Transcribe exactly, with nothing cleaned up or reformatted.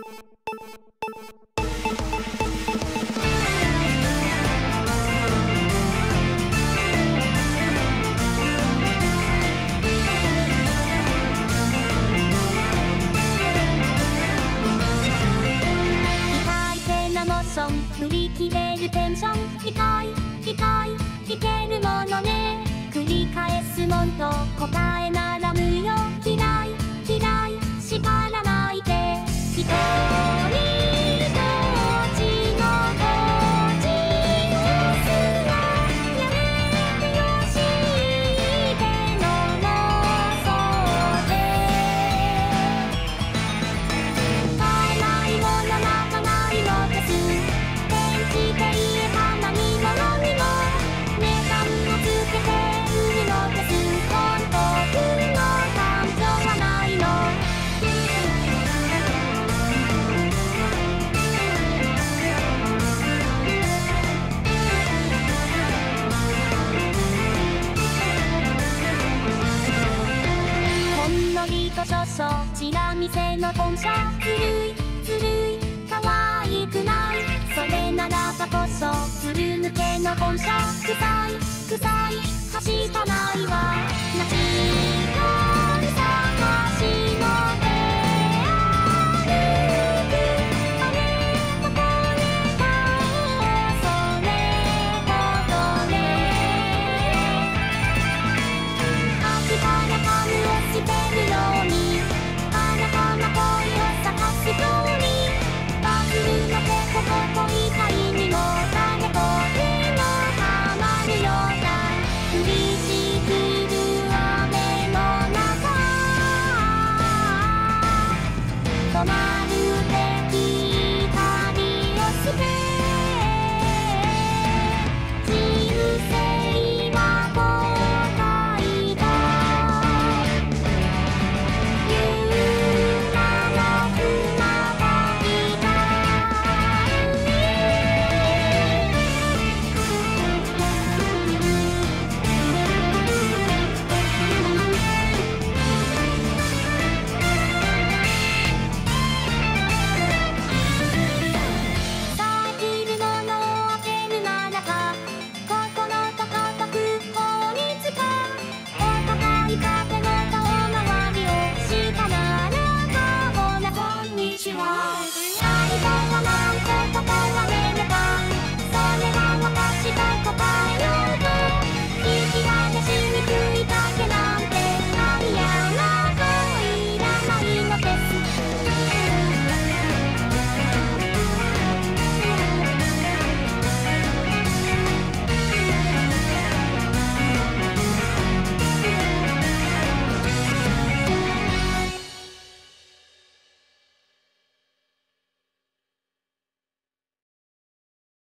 振り切れるテンション控え控えいけるものね繰り返すもんと答えなら無用嫌い嫌い叱らないで一人ぼっちの個人すらやめてよしってのもそうで買えないもの泣かないのですしていい花にものにも値段をつけて売るのです本当の感情はないのほんのりと少々チラ見せの本社ずるいずるい可愛くないそれならばこそずる抜けの本社臭い臭いはしたないわなしかる探しの出歩くあれとこれとそれほどね秋からカムをしてるように新たな恋を探すようにバズるのでここ恋が